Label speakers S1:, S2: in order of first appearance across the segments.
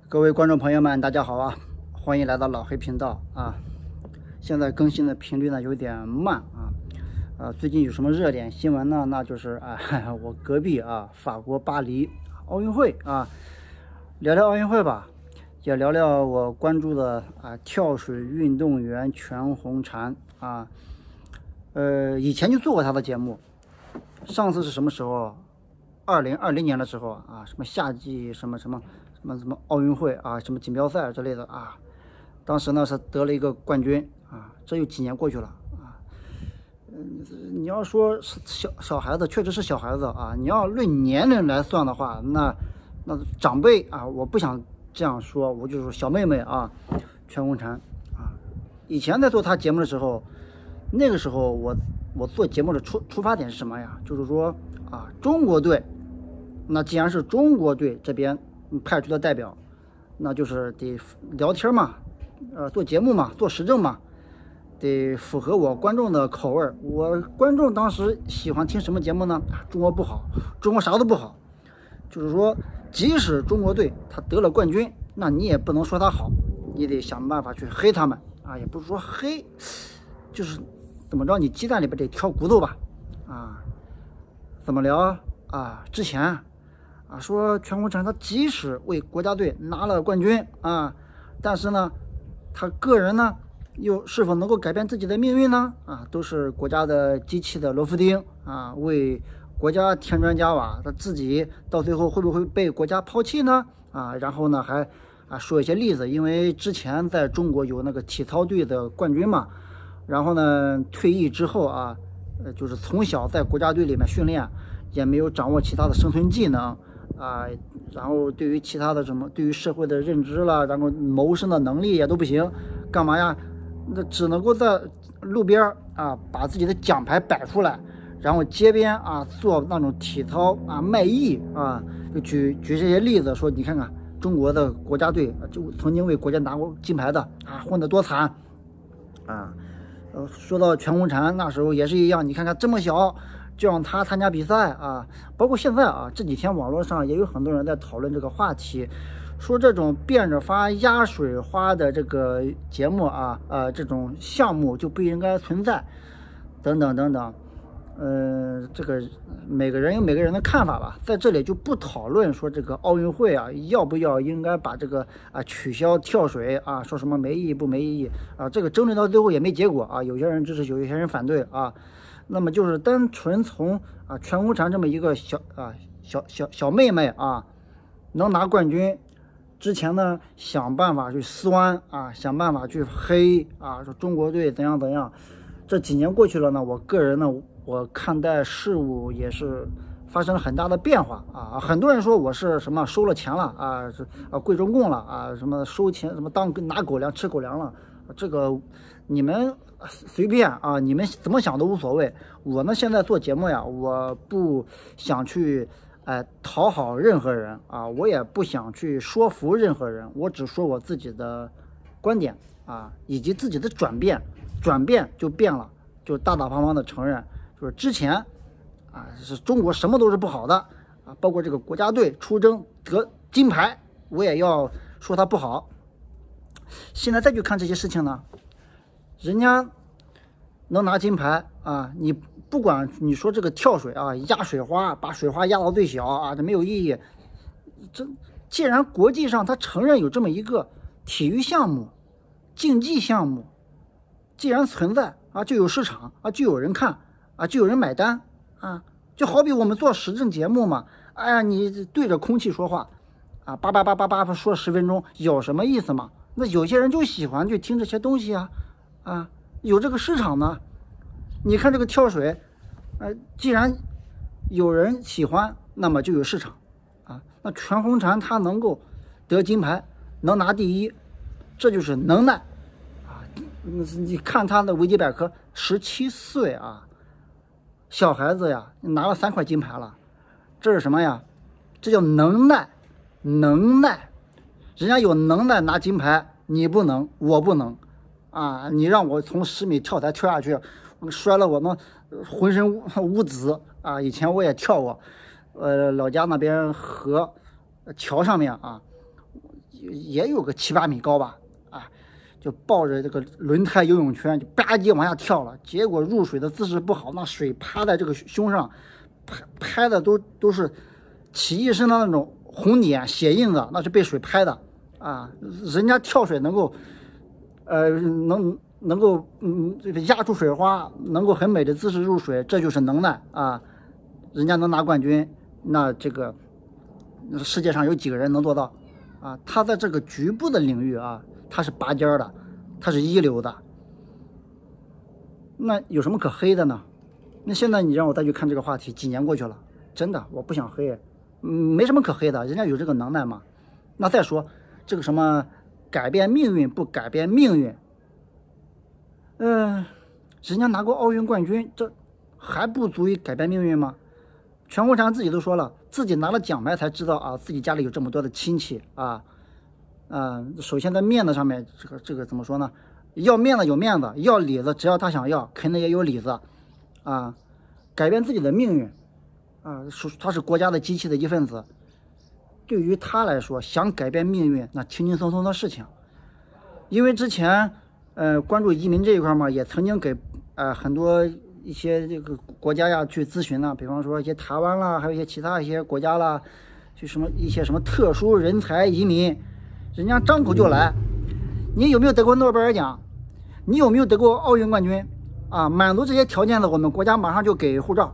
S1: 各位观众朋友们，大家好啊！欢迎来到老黑频道啊！现在更新的频率呢有点慢啊，最近有什么热点新闻呢？那就是我隔壁法国巴黎奥运会啊，聊聊奥运会吧，也聊聊我关注的跳水运动员全红婵啊。以前就做过他的节目，上次是什么时候？2020年的时候啊，什么夏季什么奥运会啊，什么锦标赛之类的啊，当时呢是得了一个冠军啊，这又几年过去了啊。你要说是小孩子，确实是小孩子啊。你要论年龄来算的话，那长辈啊，我不想这样说，我就说小妹妹啊，全红婵啊。以前在做她节目的时候，那个时候我做节目的出发点是什么呀？就是说中国队，那既然是中国队这边派出的代表，那就是得聊天嘛，做节目嘛，做时政嘛，得符合我观众的口味。我观众当时喜欢听什么节目呢？中国不好，中国啥都不好。就是说，即使中国队他得了冠军，那你也不能说他好，你得想办法去黑他们啊，也不是说黑，就是怎么着，你鸡蛋里边得挑骨头吧啊。怎么聊啊？之前说全红婵他即使为国家队拿了冠军啊，但是呢，他个人呢又是否能够改变自己的命运呢？都是国家的机器的螺丝钉啊，为国家添砖加瓦，他自己到最后会不会被国家抛弃呢？然后呢还说一些例子，因为之前在中国有那个体操队的冠军嘛，然后呢退役之后就是从小在国家队里面训练，也没有掌握其他的生存技能然后对于其他的对于社会的认知了，然后谋生的能力也都不行，干嘛呀？那只能够在路边把自己的奖牌摆出来，然后街边做那种体操卖艺就举这些例子，说你看看中国的国家队就曾经为国家拿过金牌的混得多惨说到全红婵那时候也是一样，你看看这么小就让他参加比赛包括现在这几天网络上也有很多人在讨论这个话题，说这种变着法压水花的这个节目这种项目就不应该存在，等等等等。这个每个人有每个人的看法吧，在这里就不讨论说这个奥运会要不要应该把这个取消跳水说什么没意义不没意义这个争论到最后也没结果有些人支持，有些人反对那么就是单纯从全红婵这么一个小妹妹能拿冠军之前呢，想办法去酸想办法去黑说中国队怎样怎样。这几年过去了呢，我个人呢，我看待事物也是发生了很大的变化很多人说我是什么收了钱了跪中共了什么收钱什么拿狗粮吃狗粮了，这个你们随便你们怎么想都无所谓。我呢现在做节目呀，我不想去讨好任何人我也不想去说服任何人，我只说我自己的观点以及自己的转变就变了，就大大方方的承认，就是之前是中国什么都是不好的包括这个国家队出征得金牌，我也要说他不好。现在再去看这些事情呢，人家能拿金牌你不管你说这个跳水压水花，把水花压到最小这没有意义。这既然国际上他承认有这么一个体育项目、竞技项目，既然存在就有市场就有人看就有人买单就好比我们做时政节目嘛，你对着空气说话叭叭叭叭叭说10分钟，有什么意思嘛？那有些人就喜欢去听这些东西有这个市场呢。你看这个跳水既然有人喜欢，那么就有市场那全红婵她能够得金牌，能拿第一，这就是能耐你看他的维基百科，17岁小孩子呀，拿了3块金牌了，这是什么呀？这叫能耐，能耐。人家有能耐拿金牌，你不能，我不能你让我从10米跳台跳下去，摔了我们浑身污渍以前我也跳过，老家那边河桥上面也有个7、8米高吧，啊，就抱着这个轮胎游泳圈就吧唧往下跳了，结果入水的姿势不好，那水趴在这个胸上，拍的都是起一身的那种红点血印子，那是被水拍的啊。人家跳水能够，能够这个压住水花，能够很美的姿势入水，这就是能耐啊。人家能拿冠军，那这个世界上有几个人能做到啊？他在这个局部的领域啊，他是拔尖的，他是一流的，那有什么可黑的呢？那现在你让我再去看这个话题，几年过去了，真的我不想黑，没什么可黑的，人家有这个能耐嘛。那再说这个什么改变命运不改变命运，人家拿过奥运冠军，这还不足以改变命运吗？全国蝉自己都说了，自己拿了奖牌才知道啊，自己家里有这么多的亲戚啊，首先在面子上面，这个怎么说呢？要面子有面子，要里子只要他想要，肯定也有里子啊。改变自己的命运啊，他是国家的机器的一份子，对于他来说，想改变命运那轻轻松松的事情。因为之前关注移民这一块嘛，也曾经给很多一些这个国家呀去咨询了，比方说一些台湾啦，还有一些其他一些国家啦，就一些什么特殊人才移民，人家张口就来，你有没有得过诺贝尔奖？你有没有得过奥运冠军？啊，满足这些条件的，我们国家马上就给护照。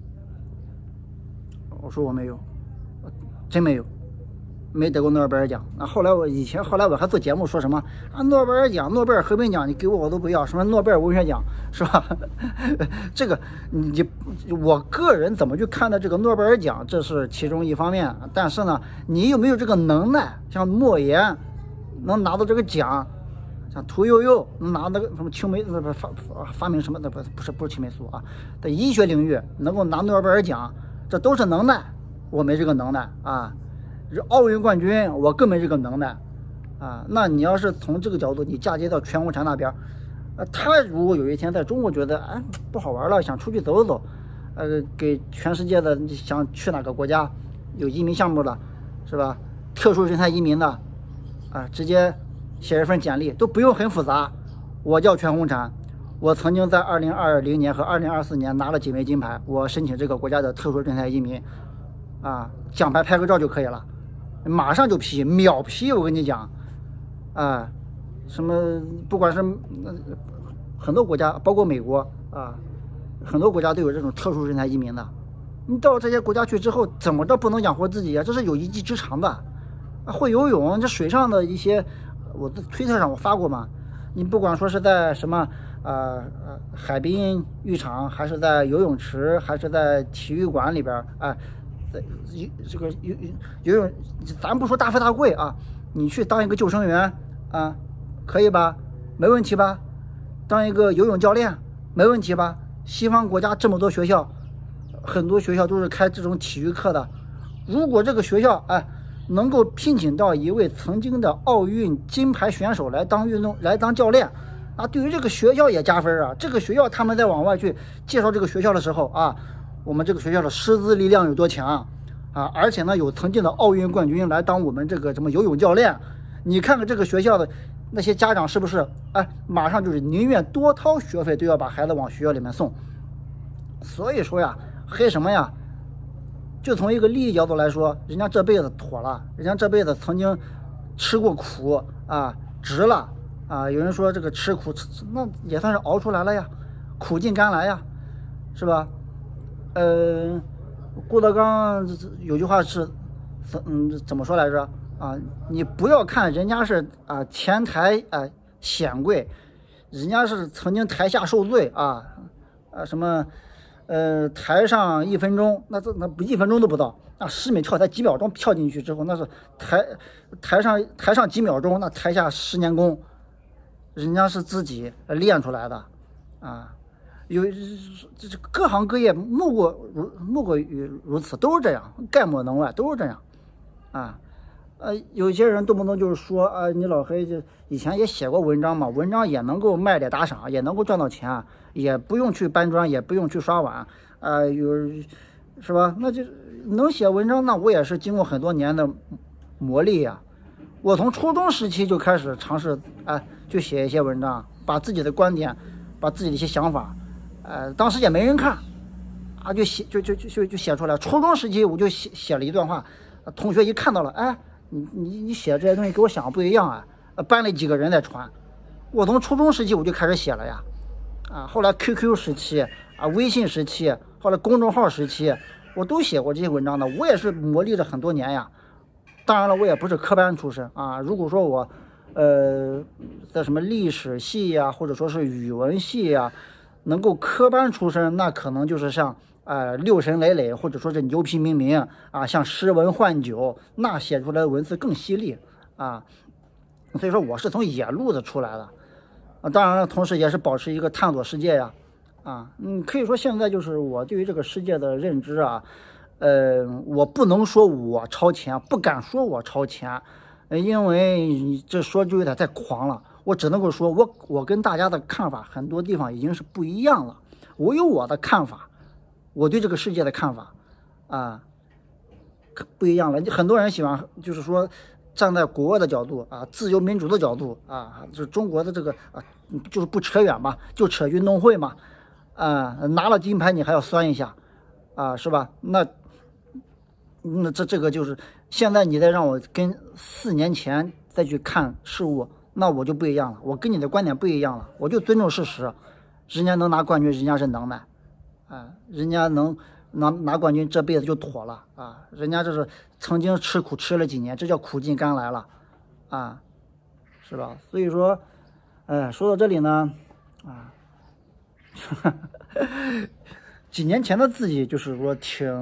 S1: 我说我没有，真没有，没得过诺贝尔奖。后来我还做节目说什么啊，诺贝尔奖、诺贝尔和平奖，你给我都不要，什么诺贝尔文学奖是吧？这个我个人怎么去看待这个诺贝尔奖，这是其中一方面。但是呢，你有没有这个能耐？像莫言能拿到这个奖，像屠呦呦能拿那个什么青霉发明什么的不是青霉素啊，在医学领域能够拿诺贝尔奖，这都是能耐。我没这个能耐啊。奥运冠军我更没这个能耐啊。那你要是从这个角度，你嫁接到全红婵那边，他如果有一天在中国觉得不好玩了，想出去走走，给全世界的想去哪个国家有移民项目的，是吧？特殊人才移民的啊，直接写一份简历都不用很复杂。我叫全红婵，我曾经在2020年和2024年拿了几枚金牌，我申请这个国家的特殊人才移民啊，奖牌拍个照就可以了，马上就批，秒批。我跟你讲啊，什么不管是很多国家，包括美国啊，很多国家都有这种特殊人才移民的。你到这些国家去之后，怎么着不能养活自己啊？这是有一技之长的。会游泳，这水上的一些，我在推特上我发过嘛。你不管说是在什么海滨浴场，还是在游泳池，还是在体育馆里边在这个游泳，咱不说大富大贵啊，你去当一个救生员啊，可以吧？没问题吧？当一个游泳教练没问题吧？西方国家这么多学校，很多学校都是开这种体育课的。如果这个学校能够聘请到一位曾经的奥运金牌选手来当教练啊，对于这个学校也加分啊。这个学校他们在往外去介绍这个学校的时候啊，我们这个学校的师资力量有多强啊！而且呢，有曾经的奥运冠军来当我们这个什么游泳教练。你看看这个学校的那些家长是不是马上就是宁愿多掏学费都要把孩子往学校里面送。所以说呀，黑什么呀？就从一个利益角度来说，人家这辈子妥了，人家这辈子曾经吃过苦啊，值了啊。有人说这个吃苦那也算是熬出来了呀，苦尽甘来呀，是吧？郭德纲有句话是怎么说来着啊？你不要看人家是前台显贵，人家是曾经台下受罪什么台上1分钟，那不1分钟都不到，那10米跳才几秒钟跳进去之后，那是台上几秒钟，那台下10年功，人家是自己练出来的啊。有这各行各业莫过于如此，都是这样，概莫能外，都是这样啊。有些人动不动就是说你老黑就以前也写过文章嘛，文章也能够卖点打赏，也能够赚到钱，也不用去搬砖，也不用去刷碗是吧？那就能写文章，那我也是经过很多年的磨砺呀。 我从初中时期就开始尝试，就写一些文章，把自己的观点，把自己的一些想法，当时也没人看，就写出来。初中时期我就写了一段话，同学一看到了，哎，你写这些东西跟我想的不一样啊，班里几个人在传。我从初中时期我就开始写了呀，后来 QQ 时期微信时期，后来公众号时期，我都写过这些文章的，我也是磨砺了很多年呀。当然了，我也不是科班出身啊。如果说我，在什么历史系呀，或者说是语文系呀，能够科班出身，那可能就是像六神磊磊，或者说是牛皮明明像诗文换酒，那写出来的文字更犀利啊。所以说我是从野路子出来的当然了，同时也是保持一个探索世界呀可以说现在就是我对于这个世界的认知我不能说我超前，不敢说我超前，因为这说就有点太狂了。我只能够说我跟大家的看法很多地方已经是不一样了。我有我的看法，我对这个世界的看法不一样了。很多人喜欢就是说站在国外的角度自由民主的角度就是中国的这个就是不扯远嘛，就扯运动会嘛拿了金牌你还要酸一下是吧？那这个就是现在你再让我跟4年前再去看事物，那我就不一样了，我跟你的观点不一样了，我就尊重事实，人家能拿冠军，人家是能耐人家能拿冠军这辈子就妥了人家这是曾经吃苦吃了几年，这叫苦尽甘来了是吧？所以说说到这里呢几年前的自己就是说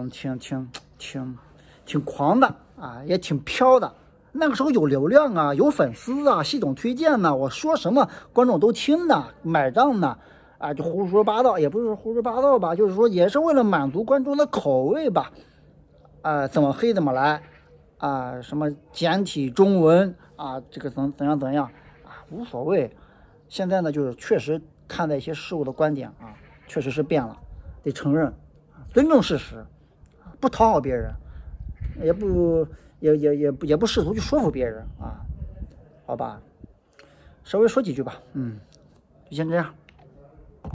S1: 挺狂的也挺飘的。那个时候有流量有粉丝系统推荐我说什么观众都听的，买账的就胡说八道，也不是胡说八道吧，就是说也是为了满足观众的口味吧怎么黑怎么来什么简体中文这个怎样无所谓。现在呢就是确实看待一些事物的观点确实是变了，得承认尊重事实，不讨好别人，也不试图去说服别人好吧，稍微说几句吧就先这样。